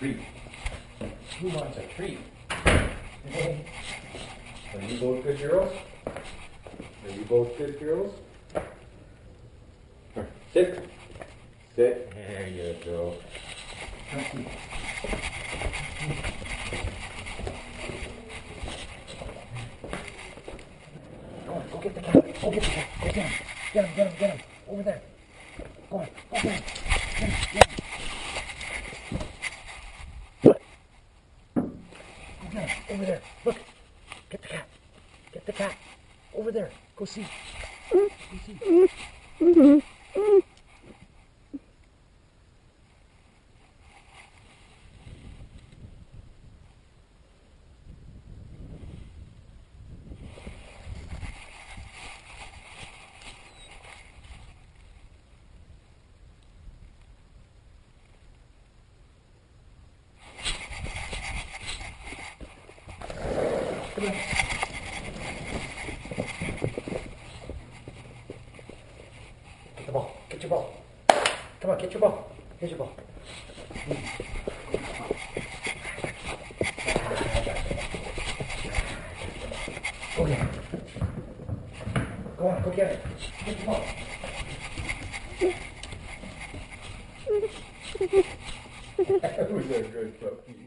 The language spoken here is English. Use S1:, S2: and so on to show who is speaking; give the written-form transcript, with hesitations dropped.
S1: treat. Who wants a treat? Are you both good girls? Are you both good girls? Sit. Sit. There you go. Go on, go get the cat. Go get the cat. Go get him. Get him, get him, get him. Over there. Go on, go get him. Get him, get him. Go get him. Over there. Look. Get the cat. Get the cat. Over there. Go see. Go see. Come on. Get the ball. Get your ball. Come on, get your ball. Here's your ball. Go get it. Go on, go get it. Get the ball. That was a good puppy.